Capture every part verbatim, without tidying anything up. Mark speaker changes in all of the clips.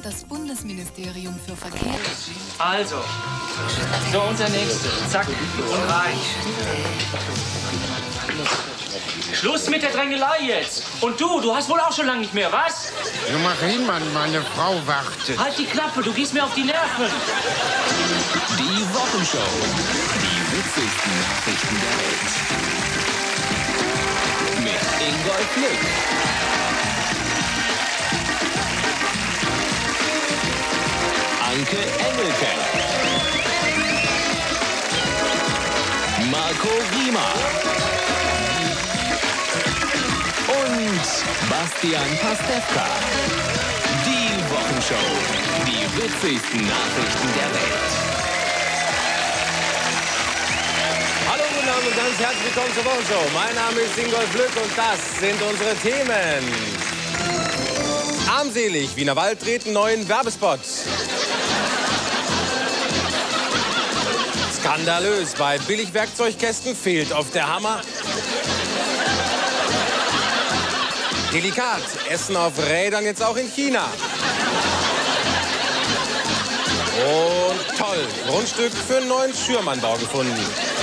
Speaker 1: das Bundesministerium für Verkehr.
Speaker 2: Also, so und der nächste. Zack und rein. Schluss mit der Drängelei jetzt. Und du, du hast wohl auch schon lange nicht mehr, was?
Speaker 3: Ja, mach hin, Mann, meine Frau wartet.
Speaker 2: Halt die Klappe, du gehst mir auf die Nerven.
Speaker 4: Die Wochenshow. Die witzigsten Nachrichten der Welt. Mit Ingolf Lück. Anke Engelke. Marco Riemer. Und Bastian Pastewka. Die Wochenshow. Die witzigsten Nachrichten der Welt.
Speaker 5: Hallo, guten Abend und ganz herzlich willkommen zur Wochenshow. Mein Name ist Ingolf Lück und das sind unsere Themen. Armselig, Wiener Wald dreht einen neuen Werbespot. Skandalös, bei Billigwerkzeugkästen fehlt oft der Hammer. Delikat, Essen auf Rädern jetzt auch in China. Und toll, Grundstück für einen neuen Schürmannbau gefunden.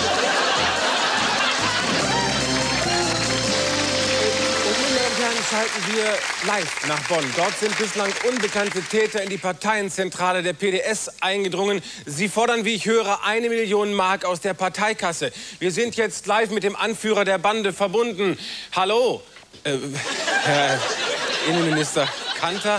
Speaker 5: Schalten wir live nach Bonn. Dort sind bislang unbekannte Täter in die Parteienzentrale der P D S eingedrungen. Sie fordern, wie ich höre, eine Million Mark aus der Parteikasse. Wir sind jetzt live mit dem Anführer der Bande verbunden. Hallo, äh, Herr Innenminister Kanter.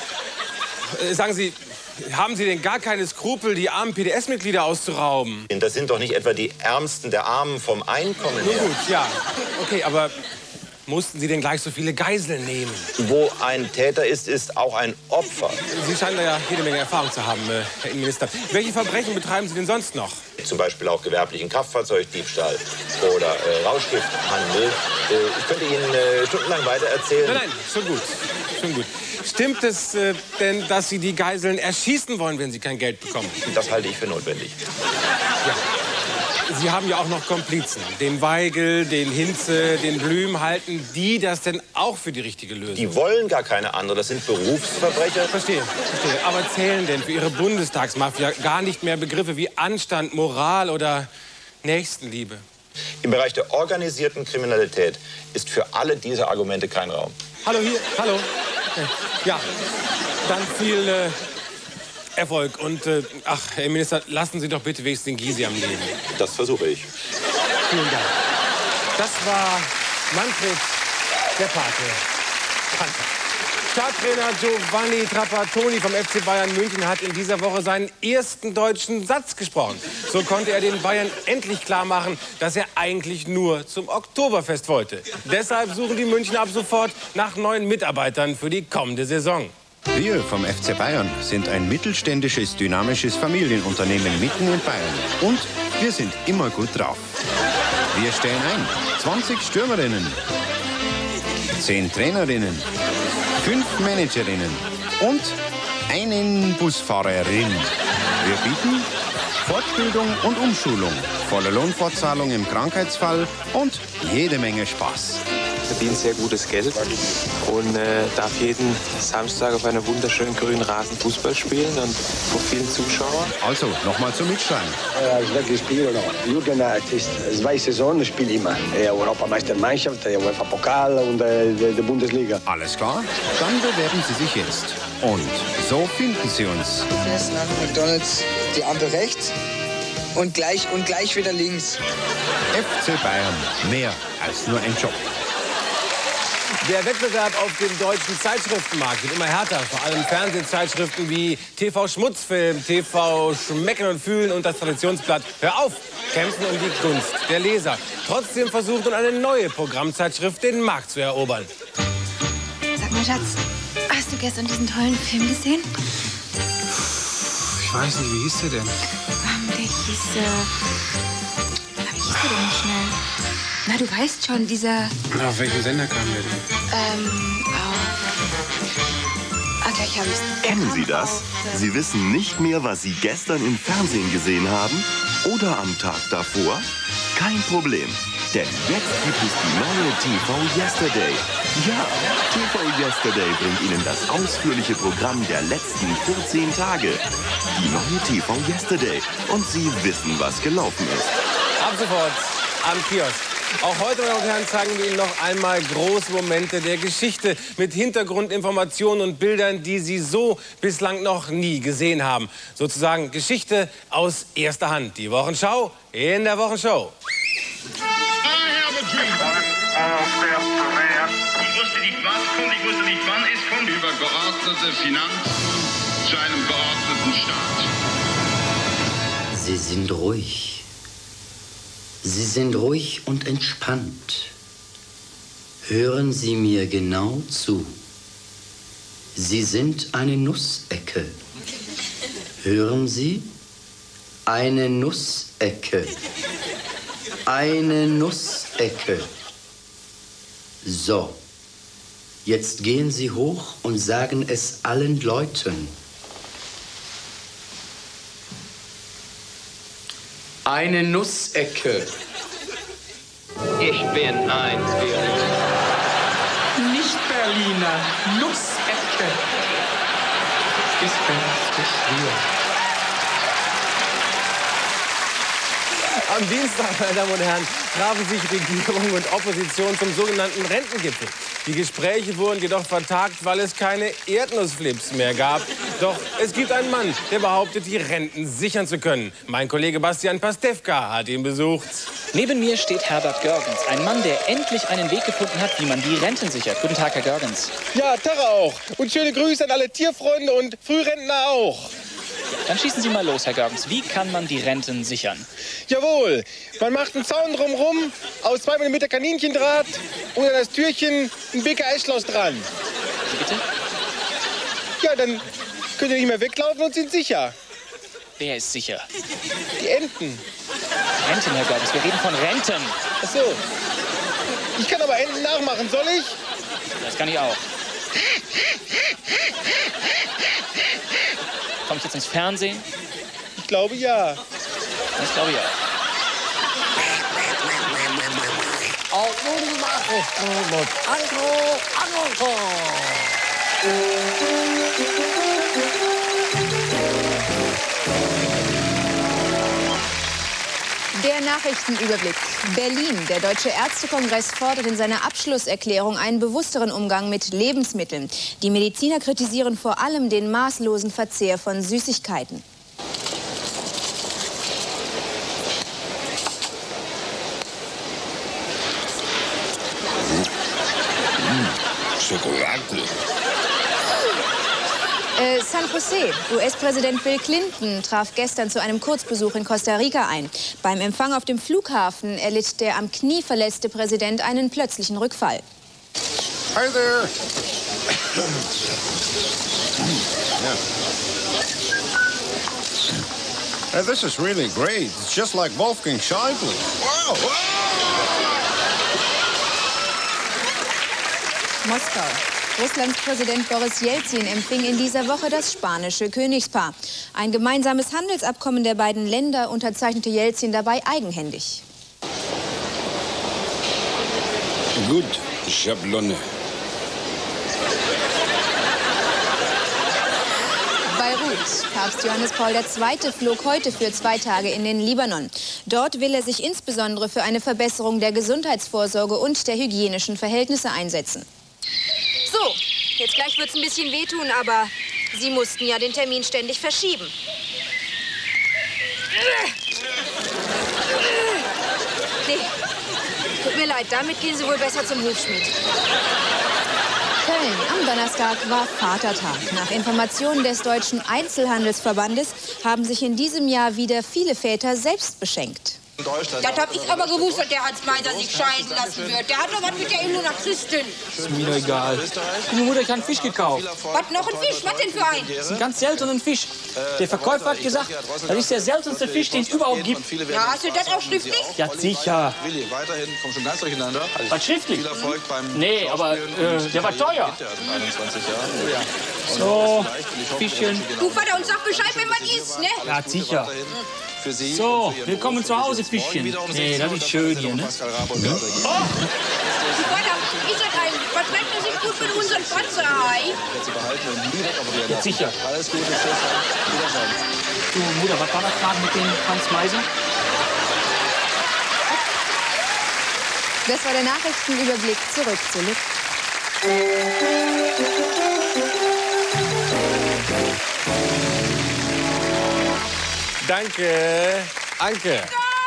Speaker 5: Äh, sagen Sie, haben Sie denn gar keine Skrupel, die armen P D S-Mitglieder auszurauben?
Speaker 6: Das sind doch nicht etwa die Ärmsten der Armen vom Einkommen her.
Speaker 5: Nun gut, ja. Okay, aber mussten Sie denn gleich so viele Geiseln nehmen?
Speaker 6: Wo ein Täter ist, ist auch ein Opfer.
Speaker 5: Sie scheinen da ja jede Menge Erfahrung zu haben, äh, Herr Innenminister. Welche Verbrechen betreiben Sie denn sonst noch?
Speaker 6: Zum Beispiel auch gewerblichen Kraftfahrzeugdiebstahl oder äh, Rauschgifthandel. Äh, ich könnte Ihnen äh, stundenlang weitererzählen.
Speaker 5: Nein, nein, schon gut. Schon gut. Stimmt es äh, denn, dass Sie die Geiseln erschießen wollen, wenn Sie kein Geld bekommen?
Speaker 6: Das halte ich für notwendig.
Speaker 5: Ja. Sie haben ja auch noch Komplizen. Den Weigel, den Hinze, den Blüm. Halten die das denn auch für die richtige Lösung?
Speaker 6: Die wollen gar keine andere. Das sind Berufsverbrecher.
Speaker 5: Verstehe, verstehe. Aber zählen denn für Ihre Bundestagsmafia gar nicht mehr Begriffe wie Anstand, Moral oder Nächstenliebe?
Speaker 6: Im Bereich der organisierten Kriminalität ist für alle diese Argumente kein Raum.
Speaker 5: Hallo hier, hallo. Okay. Ja, dann viel äh, Erfolg. Und, äh, ach, Herr Minister, lassen Sie doch bitte wenigstens den Gysi am Leben.
Speaker 6: Das versuche ich.
Speaker 5: Vielen Dank. Das war Manfred der Pate. Kanter. Starttrainer Giovanni Trapattoni vom F C Bayern München hat in dieser Woche seinen ersten deutschen Satz gesprochen. So konnte er den Bayern endlich klar machen, dass er eigentlich nur zum Oktoberfest wollte. Deshalb suchen die Münchner ab sofort nach neuen Mitarbeitern für die kommende Saison.
Speaker 7: Wir vom F C Bayern sind ein mittelständisches, dynamisches Familienunternehmen mitten in Bayern. Und wir sind immer gut drauf. Wir stellen ein zwanzig Stürmerinnen, zehn Trainerinnen, fünf Managerinnen und einen Busfahrerin. Wir bieten Fortbildung und Umschulung, volle Lohnfortzahlung im Krankheitsfall und jede Menge Spaß.
Speaker 8: Ich verdiene sehr gutes Geld und äh, darf jeden Samstag auf einem wunderschönen grünen Rasen Fußball spielen und vor vielen Zuschauern.
Speaker 7: Also, nochmal zum Mitschreiben.
Speaker 9: Als wirklich Spieler noch. Jugendartist, zwei Saisonen spiele immer. Europameistermannschaft, UEFA-Pokal und äh, die Bundesliga.
Speaker 7: Alles klar? Dann bewerben Sie sich jetzt. Und so finden Sie uns.
Speaker 10: Fest nach McDonald's, die Ampel rechts und gleich, und gleich wieder links.
Speaker 7: F C Bayern, mehr als nur ein Job.
Speaker 5: Der Wettbewerb auf dem deutschen Zeitschriftenmarkt wird immer härter. Vor allem Fernsehzeitschriften wie T V Schmutzfilm, T V Schmecken und Fühlen und das Traditionsblatt Hör auf kämpfen um die Gunst der Leser. Trotzdem versucht nun eine neue Programmzeitschrift den Markt zu erobern.
Speaker 11: Sag mal, Schatz, hast du gestern diesen tollen Film gesehen?
Speaker 12: Ich weiß nicht, wie hieß der denn?
Speaker 11: Ähm, der hieß, äh... Wie hieß der denn schnell? Na, du weißt schon, dieser...
Speaker 12: Na, auf welchem Sender kam der denn?
Speaker 11: Ähm, auf... Ah, gleich hab ich's.
Speaker 13: Kennen Sie das? Sie wissen nicht mehr, was Sie gestern im Fernsehen gesehen haben? Oder am Tag davor? Kein Problem. Denn jetzt gibt es die neue T V Yesterday. Ja, T V Yesterday bringt Ihnen das ausführliche Programm der letzten vierzehn Tage. Die neue T V Yesterday. Und Sie wissen, was gelaufen ist.
Speaker 5: Ab sofort am Kiosk. Auch heute, meine Damen und Herren, zeigen wir Ihnen noch einmal große Momente der Geschichte mit Hintergrundinformationen und Bildern, die Sie so bislang noch nie gesehen haben. Sozusagen Geschichte aus erster Hand. Die Wochenschau in der Wochenshow.
Speaker 14: Ich wusste nicht, was kommt, ich wusste nicht, wann es kommt. Über geordnete Finanzen zu einem geordneten Staat.
Speaker 15: Sie sind ruhig. Sie sind ruhig und entspannt. Hören Sie mir genau zu. Sie sind eine Nussecke. Hören Sie? Eine Nussecke. Eine Nussecke. So. Jetzt gehen Sie hoch und sagen es allen Leuten. Eine Nussecke.
Speaker 16: Ich bin ein Berliner.
Speaker 17: Nicht Berliner, Nussecke. Ist vernünftig hier.
Speaker 5: Am Dienstag, meine Damen und Herren, trafen sich Regierung und Opposition zum sogenannten Rentengipfel. Die Gespräche wurden jedoch vertagt, weil es keine Erdnussflips mehr gab. Doch es gibt einen Mann, der behauptet, die Renten sichern zu können. Mein Kollege Bastian Pastewka hat ihn besucht.
Speaker 18: Neben mir steht Herbert Görgens, ein Mann, der endlich einen Weg gefunden hat, wie man die Renten sichert. Guten Tag, Herr Görgens.
Speaker 19: Ja, Tag auch. Und schöne Grüße an alle Tierfreunde und Frührentner auch.
Speaker 18: Dann schießen Sie mal los, Herr Görgens. Wie kann man die Renten sichern?
Speaker 19: Jawohl, man macht einen Zaun drumherum, aus zwei Millimeter Kaninchendraht und an das Türchen ein B K S-Schloss dran.
Speaker 18: Wie bitte?
Speaker 19: Ja, dann könnt ihr nicht mehr weglaufen und sind sicher.
Speaker 18: Wer ist sicher?
Speaker 19: Die Enten.
Speaker 18: Renten, Herr Görgens, wir reden von Renten.
Speaker 19: Ach so. Ich kann aber Enten nachmachen, soll ich?
Speaker 18: Das kann ich auch. Komme ich jetzt ins Fernsehen?
Speaker 19: Ich glaube ja.
Speaker 18: Das glaube ich auch.
Speaker 20: Auch nun die Nachrichten mit Andro Anonko.
Speaker 21: Der Nachrichtenüberblick. Berlin. Der Deutsche Ärztekongress fordert in seiner Abschlusserklärung einen bewussteren Umgang mit Lebensmitteln. Die Mediziner kritisieren vor allem den maßlosen Verzehr von Süßigkeiten.
Speaker 3: Schokolade.
Speaker 21: Äh, San Jose. U S-Präsident Bill Clinton traf gestern zu einem Kurzbesuch in Costa Rica ein. Beim Empfang auf dem Flughafen erlitt der am Knie verletzte Präsident einen plötzlichen Rückfall.
Speaker 3: Hi there. Hey, this is really great. It's just like Wolfgang Schäuble. Wow, wow.
Speaker 21: Moskau. Russlands Präsident Boris Jelzin empfing in dieser Woche das spanische Königspaar. Ein gemeinsames Handelsabkommen der beiden Länder unterzeichnete Jelzin dabei eigenhändig.
Speaker 3: Gut, Schablone.
Speaker 21: Beirut. Papst Johannes Paul der Zweite flog heute für zwei Tage in den Libanon. Dort will er sich insbesondere für eine Verbesserung der Gesundheitsvorsorge und der hygienischen Verhältnisse einsetzen.
Speaker 22: So, jetzt gleich wird's ein bisschen wehtun, aber Sie mussten ja den Termin ständig verschieben. Nee, tut mir leid, damit gehen Sie wohl besser zum Hufschmied.
Speaker 21: Köln. Am Donnerstag war Vatertag. Nach Informationen des Deutschen Einzelhandelsverbandes haben sich in diesem Jahr wieder viele Väter selbst beschenkt.
Speaker 22: Das hab ich aber gewusst, dass der Hans Meiser sich scheiden lassen wird. Der hat doch was mit der Immunachristin.
Speaker 23: Ist mir egal. Meine Mutter hat einen Fisch gekauft.
Speaker 22: Was, noch ein Fisch? Was denn für einen?
Speaker 23: Das ist ein ganz seltener Fisch. Der Verkäufer hat gesagt, das ist der seltenste Fisch, den es überhaupt gibt.
Speaker 22: Ja, hast du das auch schriftlich?
Speaker 23: Ja, sicher.
Speaker 24: Willi, weiterhin, komm schon ganz durcheinander.
Speaker 23: Was schriftlich?
Speaker 24: Viel Erfolg beim
Speaker 23: Nee, aber äh, der war teuer.
Speaker 24: einundzwanzig Jahre.
Speaker 23: So, Fischchen.
Speaker 22: Du, Vater, uns sag Bescheid, wenn was ist, ne?
Speaker 23: Ja, sicher.
Speaker 24: für Sie.
Speaker 23: So, willkommen zu Hause, Fischchen. Nee, das ist schön hier, ne?
Speaker 22: Die Vorder, ich sag ein, verträgt er sich gut mit unseren Panzerei?
Speaker 23: Jetzt sicher.
Speaker 24: Alles Gute, tschüss. Wiedersehen.
Speaker 23: Du, Mutter, was war das gerade mit dem Franz Meiser?
Speaker 21: Das war der Nachrichtenüberblick. Zurück zu Lück.
Speaker 5: Danke, Anke.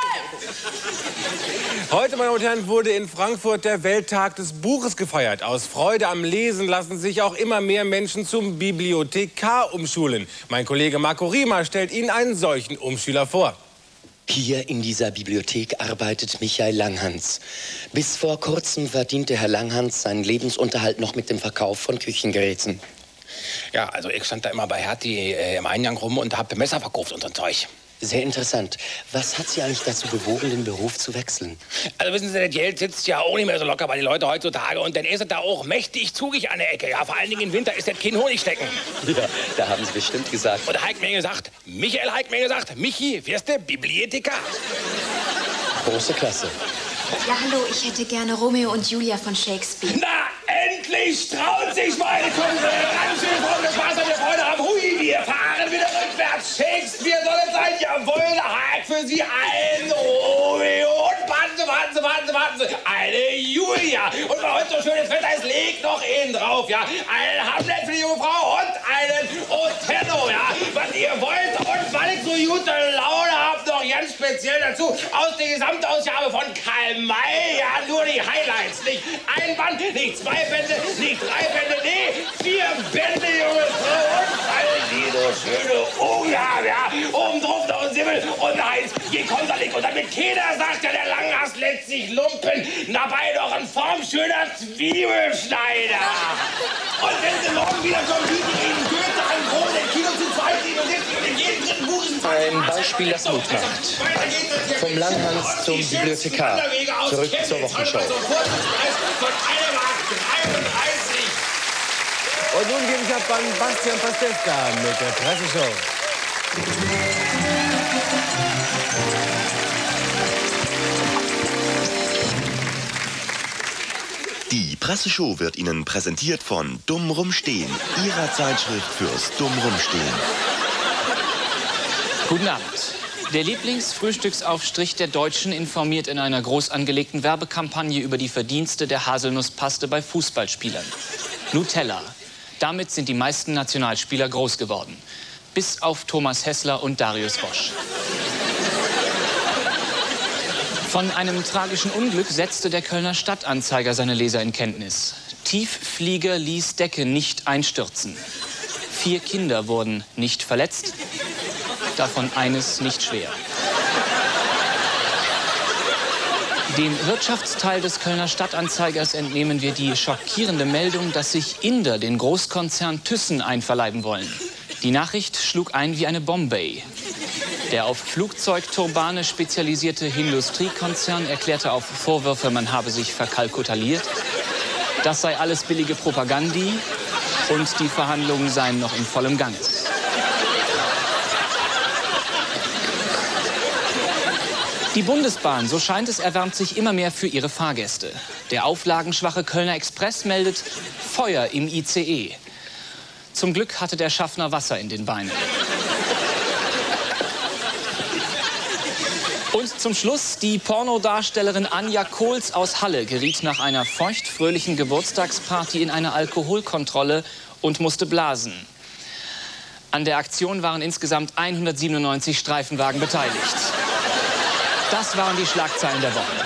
Speaker 5: Heute, meine Damen und Herren, wurde in Frankfurt der Welttag des Buches gefeiert. Aus Freude am Lesen lassen sich auch immer mehr Menschen zum Bibliothekar umschulen. Mein Kollege Marco Riemer stellt Ihnen einen solchen Umschüler vor.
Speaker 15: Hier in dieser Bibliothek arbeitet Michael Langhans. Bis vor kurzem verdiente Herr Langhans seinen Lebensunterhalt noch mit dem Verkauf von Küchengeräten.
Speaker 1: Ja, also ich stand da immer bei Hertie äh, im Eingang rum und habe Messer verkauft und so ein Zeug.
Speaker 15: Sehr interessant. Was hat Sie eigentlich dazu bewogen, den Beruf zu wechseln?
Speaker 1: Also wissen Sie, das Geld sitzt ja auch nicht mehr so locker bei den Leuten heutzutage. Und dann ist es da auch mächtig zugig an der Ecke. Ja, vor allen Dingen im Winter ist das kein Honigstecken.
Speaker 15: Ja, da haben Sie bestimmt gesagt.
Speaker 1: Und Heik mir gesagt, Michael Heik mir gesagt, Michi, wirst du Bibliothekar?
Speaker 15: Große Klasse.
Speaker 21: Ja, hallo, ich hätte gerne Romeo und Julia von Shakespeare.
Speaker 1: Na, endlich traut sich meine Kunde. Ganz schön Freunde, Spaß an der Freude haben. Hui, wir fahren wieder rückwärts. Shakespeare soll es sein. Jawohl, da hat für Sie ein Romeo. Und warten Sie, warten Sie, warten Sie, warten Sie. Eine Julia. Und weil heute so schönes Wetter ist, legt noch einen drauf, ja. Einen Hamlet für die junge Frau und einen Othello, ja. Was ihr wollt und weil ich so gute Laune habe, noch ganz speziell dazu aus der Gesamtausgabe von Karl May, ja, nur die Highlights. Nicht ein Band, nicht zwei Bände, nicht drei Bände, nee, vier Bände, junge Frau. Und weil die so schöne Augen haben, ja. Oben drauf noch ein Simmel und eins. Je kommt da nicht. Und damit keiner sagt, ja, der Langhast lässt sich lumpen. Dabei noch ein formschöner Zwiebelschneider. Und wenn Sie morgen wieder kommen, biete ich Ihnen Goethe an Krone, der Kino zu zweit siebenundsiebzig und in jedem dritten Buch ist
Speaker 15: Ein Beispiel, das Mut macht. Vom Langhans zum Bibliothekar. Zurück zur Wochenschau.
Speaker 5: Und nun gebe ich ab an Bastian Pastewka mit der Presseshow.
Speaker 13: Die Presseshow wird Ihnen präsentiert von Dumm Rumstehen, Ihrer Zeitschrift fürs Dumm Rumstehen.
Speaker 18: Guten Abend. Der Lieblingsfrühstücksaufstrich der Deutschen informiert in einer groß angelegten Werbekampagne über die Verdienste der Haselnusspaste bei Fußballspielern. Nutella. Damit sind die meisten Nationalspieler groß geworden. Bis auf Thomas Hessler und Darius Wosch. Von einem tragischen Unglück setzte der Kölner Stadtanzeiger seine Leser in Kenntnis. Tiefflieger ließ Decke nicht einstürzen. Vier Kinder wurden nicht verletzt, davon eines nicht schwer. Dem Wirtschaftsteil des Kölner Stadtanzeigers entnehmen wir die schockierende Meldung, dass sich Inder den Großkonzern Thyssen einverleiben wollen. Die Nachricht schlug ein wie eine Bombe. Der auf Flugzeugturbane spezialisierte Industriekonzern erklärte auf Vorwürfe, man habe sich verkalkutaliert. Das sei alles billige Propagandi und die Verhandlungen seien noch in vollem Gange. Die Bundesbahn, so scheint es, erwärmt sich immer mehr für ihre Fahrgäste. Der auflagenschwache Kölner Express meldet Feuer im I C E. Zum Glück hatte der Schaffner Wasser in den Beinen. Und zum Schluss, die Pornodarstellerin Anja Kohls aus Halle geriet nach einer feuchtfröhlichen Geburtstagsparty in eine Alkoholkontrolle und musste blasen. An der Aktion waren insgesamt hundertsiebenundneunzig Streifenwagen beteiligt. Das waren die Schlagzeilen der Woche.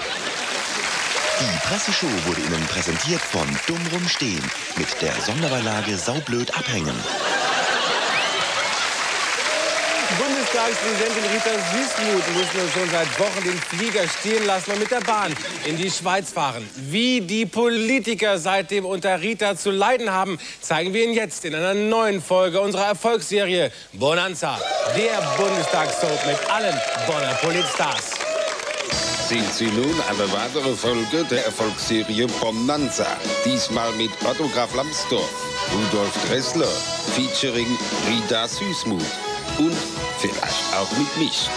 Speaker 13: Die Presseshow wurde Ihnen präsentiert von Dumm Rumstehen mit der Sonderbeilage Saublöd abhängen.
Speaker 5: Bundestagspräsidentin Rita Süssmuth muss schon seit Wochen den Flieger stehen lassen und mit der Bahn in die Schweiz fahren. Wie die Politiker seitdem unter Rita zu leiden haben, zeigen wir Ihnen jetzt in einer neuen Folge unserer Erfolgsserie Bonanza, der Bundestagssoap mit allen Bonner Politstars.
Speaker 2: Sind Sie nun eine weitere Folge der Erfolgsserie Bonanza. Diesmal mit Otto Graf Lambsdorff, Rudolf Dressler, featuring Rita Süssmuth. Und vielleicht auch mit Mist.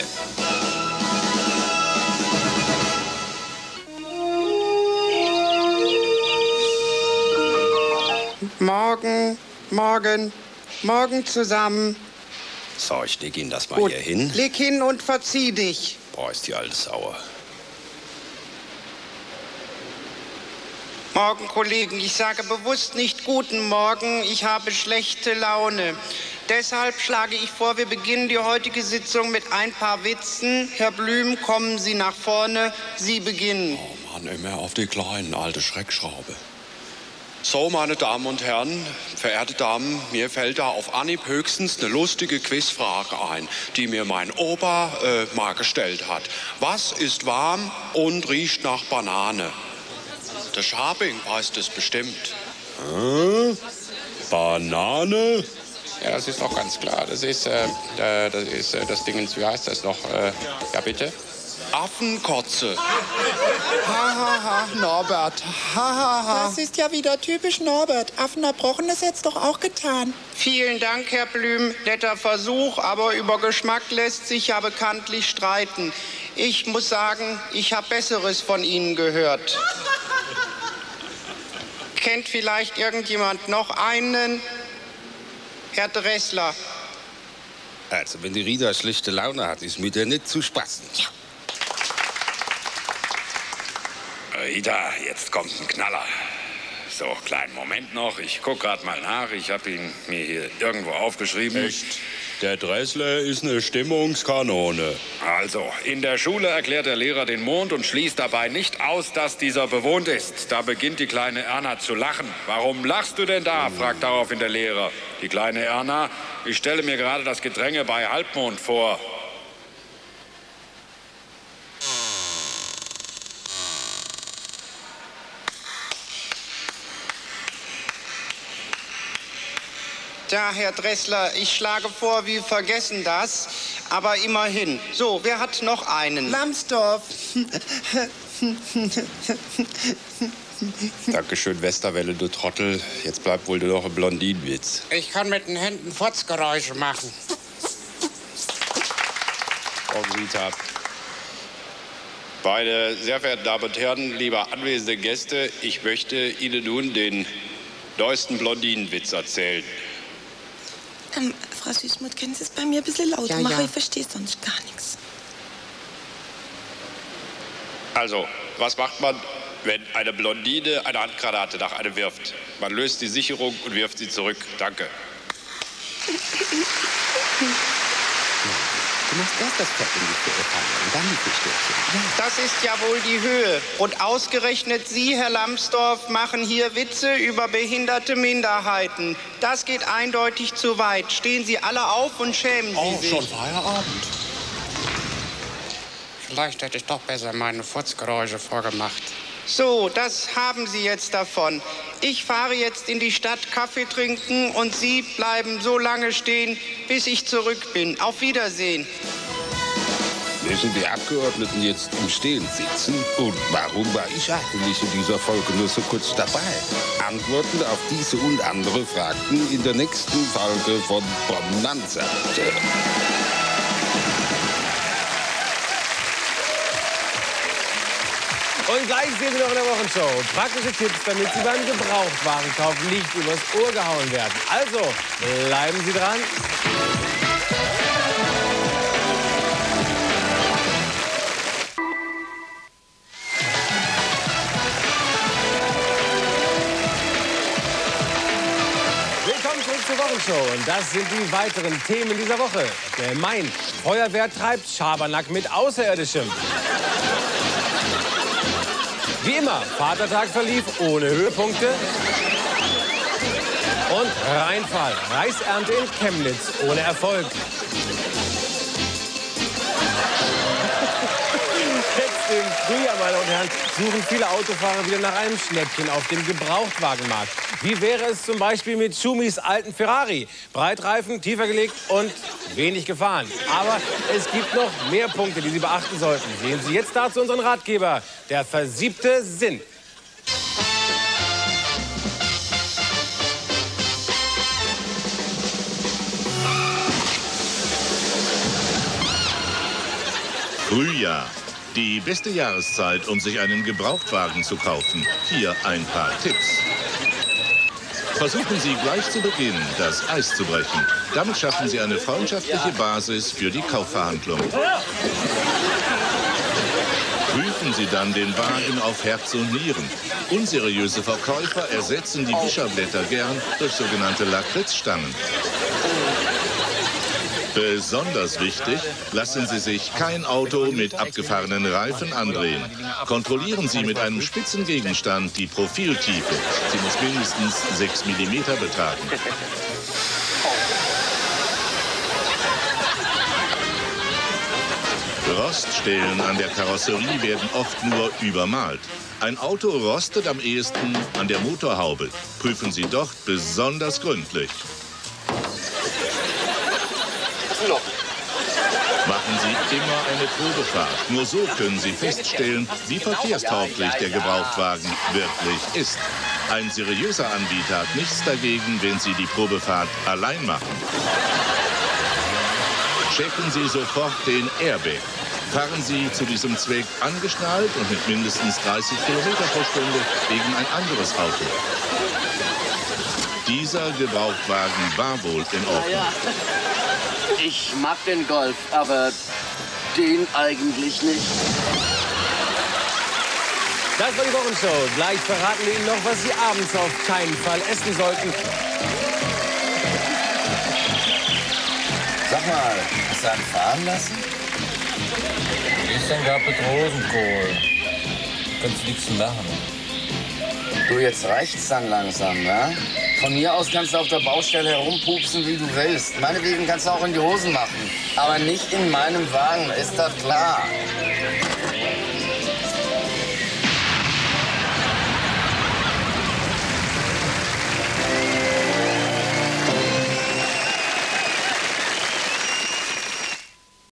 Speaker 4: Morgen, morgen, morgen zusammen.
Speaker 7: So, ich leg Ihnen das mal
Speaker 4: Gut.
Speaker 7: hier hin.
Speaker 4: Leg hin und verzieh dich.
Speaker 7: Boah, ist die alte sauer.
Speaker 4: Morgen, Kollegen, ich sage bewusst nicht guten Morgen, ich habe schlechte Laune. Deshalb schlage ich vor, wir beginnen die heutige Sitzung mit ein paar Witzen. Herr Blüm, kommen Sie nach vorne, Sie beginnen.
Speaker 6: Oh Mann, immer auf die kleinen, alte Schreckschraube. So, meine Damen und Herren, verehrte Damen, mir fällt da auf Anhieb höchstens eine lustige Quizfrage ein, die mir mein Opa äh, mal gestellt hat. Was ist warm und riecht nach Banane? Der Schabing weiß das bestimmt. Äh? Banane?
Speaker 12: Ja, das ist doch ganz klar. Das ist, äh, äh, das ist äh, das Ding, wie heißt das noch? Äh, ja, bitte?
Speaker 6: Affenkotze.
Speaker 4: Ha, ha, ha, Norbert. Ha, ha, ha.
Speaker 8: Das ist ja wieder typisch Norbert. Affen erbrochen, das hätt's doch auch getan.
Speaker 4: Vielen Dank, Herr Blüm. Netter Versuch, aber über Geschmack lässt sich ja bekanntlich streiten. Ich muss sagen, ich habe Besseres von Ihnen gehört. Kennt vielleicht irgendjemand noch einen? Herr Dressler.
Speaker 2: Also, wenn die Rita schlechte Laune hat, ist mit der nicht zu spaßen. Ja.
Speaker 9: Rita, jetzt kommt ein Knaller. So, kleinen Moment noch. Ich guck gerade mal nach. Ich habe ihn mir hier irgendwo aufgeschrieben.
Speaker 6: Echt? Der Dressler ist eine Stimmungskanone.
Speaker 9: Also, in der Schule erklärt der Lehrer den Mond und schließt dabei nicht aus, dass dieser bewohnt ist. Da beginnt die kleine Erna zu lachen. Warum lachst du denn da? Fragt daraufhin der Lehrer. Die kleine Erna, ich stelle mir gerade das Gedränge bei Halbmond vor.
Speaker 4: Ja, Herr Dressler, ich schlage vor, wir vergessen das. Aber immerhin. So, wer hat noch einen?
Speaker 8: Lambsdorff.
Speaker 6: Dankeschön, Westerwelle, du Trottel. Jetzt bleibt wohl nur noch ein Blondinenwitz.
Speaker 8: Ich kann mit den Händen Furzgeräusche machen.
Speaker 6: Frau Rita. Meine sehr verehrten Damen und Herren, liebe anwesende Gäste, ich möchte Ihnen nun den neuesten Blondinenwitz erzählen.
Speaker 25: Ähm, Frau Süßmuth, können Sie es bei mir ein bisschen lauter
Speaker 8: Ja,
Speaker 25: machen?
Speaker 8: ja.
Speaker 25: Ich verstehe sonst gar nichts.
Speaker 6: Also, was macht man, wenn eine Blondine eine Handgranate nach einem wirft? Man löst die Sicherung und wirft sie zurück. Danke.
Speaker 4: Du machst erst das Fett in die Pfanne und dann die Fischstäbchen. Ja. Das ist ja wohl die Höhe. Und ausgerechnet Sie, Herr Lambsdorff, machen hier Witze über behinderte Minderheiten. Das geht eindeutig zu weit. Stehen Sie alle auf und schämen Sie
Speaker 8: Oh,
Speaker 4: sich.
Speaker 8: schon Feierabend. Vielleicht hätte ich doch besser meine Furzgeräusche vorgemacht.
Speaker 4: So, das haben Sie jetzt davon. Ich fahre jetzt in die Stadt Kaffee trinken und Sie bleiben so lange stehen, bis ich zurück bin. Auf Wiedersehen.
Speaker 2: Müssen die Abgeordneten jetzt im Stehen sitzen? Und warum war ich eigentlich in dieser Folge nur so kurz dabei? Antworten auf diese und andere Fragen in der nächsten Folge von Bonanza.
Speaker 5: Und gleich sehen Sie noch in der Wochenshow praktische Tipps, damit Sie beim Gebrauchtwarenkauf nicht übers Ohr gehauen werden. Also, bleiben Sie dran. Willkommen zurück zur Wochenshow. Und das sind die weiteren Themen dieser Woche. Der Main. Feuerwehr treibt Schabernack mit Außerirdischem. Wie immer, Vatertag verlief ohne Höhepunkte. Und Rheinfall, Reisernte in Chemnitz ohne Erfolg. Jetzt im Frühjahr, meine und Herren, suchen viele Autofahrer wieder nach einem Schnäppchen auf dem Gebrauchtwagenmarkt. Wie wäre es zum Beispiel mit Schumis alten Ferrari? Breitreifen, tiefer gelegt und wenig gefahren. Aber es gibt noch mehr Punkte, die Sie beachten sollten. Sehen Sie jetzt dazu unseren Ratgeber, der versiebte Sinn.
Speaker 10: Frühjahr. Die beste Jahreszeit, um sich einen Gebrauchtwagen zu kaufen. Hier ein paar Tipps. Versuchen Sie gleich zu Beginn, das Eis zu brechen. Damit schaffen Sie eine freundschaftliche Basis für die Kaufverhandlung. Prüfen Sie dann den Wagen auf Herz und Nieren. Unseriöse Verkäufer ersetzen die Wischerblätter gern durch sogenannte Lakritzstangen. Besonders wichtig, lassen Sie sich kein Auto mit abgefahrenen Reifen andrehen. Kontrollieren Sie mit einem spitzen Gegenstand die Profiltiefe. Sie muss mindestens sechs Millimeter betragen. Roststellen an der Karosserie werden oft nur übermalt. Ein Auto rostet am ehesten an der Motorhaube. Prüfen Sie dort besonders gründlich. Machen Sie immer eine Probefahrt. Nur so können Sie feststellen, wie verkehrstauglich der Gebrauchtwagen wirklich ist. Ein seriöser Anbieter hat nichts dagegen, wenn Sie die Probefahrt allein machen. Checken Sie sofort den Airbag. Fahren Sie zu diesem Zweck angeschnallt und mit mindestens dreißig Kilometer pro Stunde gegen ein anderes Auto. Dieser Gebrauchtwagen war wohl in Ordnung.
Speaker 11: Ich mag den Golf, aber den eigentlich nicht.
Speaker 5: Das war die Wochenshow. Gleich verraten wir Ihnen noch, was Sie abends auf keinen Fall essen sollten.
Speaker 14: Sag mal, hast du einen fahren lassen? Gestern gab es Rosenkohl. Kannst du nichts machen. Du, jetzt reicht's dann langsam, ja? Von mir aus kannst du auf der Baustelle herumpupsen, wie du willst. Meinetwegen kannst du auch in die Hosen machen. Aber nicht in meinem Wagen, ist das klar?